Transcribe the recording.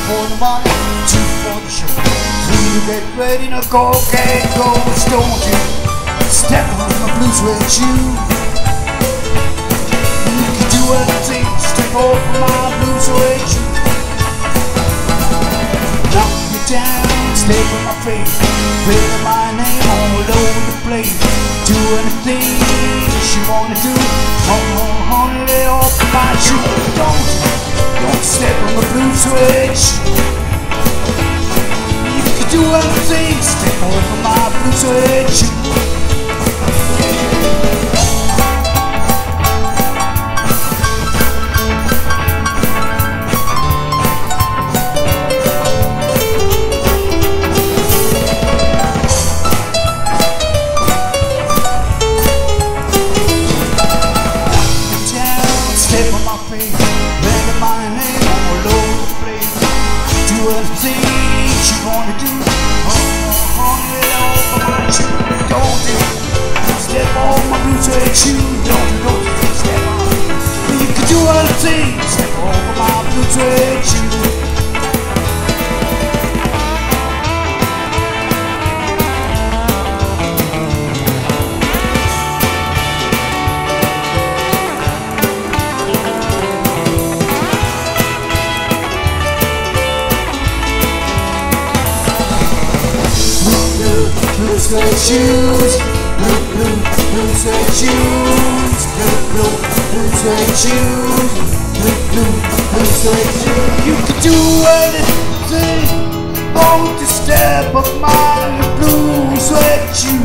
for the money, 2 for the show. 3 to get ready to go, can't go, don't you step on my blue suede shoe. You can do anything, step over my blue suede shoe. Knock me down, step on my face, write my name all over the place. Do anything you wanna do, honey, lay off my shoe. Don't step on my blue suede shoe. You can do anything, step over my blue suede shoe. Step on my face, write my name all over the place. Do anything you wanna do, honey, lay off my shoe. Don't step on my blue suede shoe. Don't step on. You can do anything, step over my blue suede shoe. Blue suede shoes, blue suede shoes, blue suede shoes, blue suede shoes. You can do anything, won't you step on my blue suede shoes.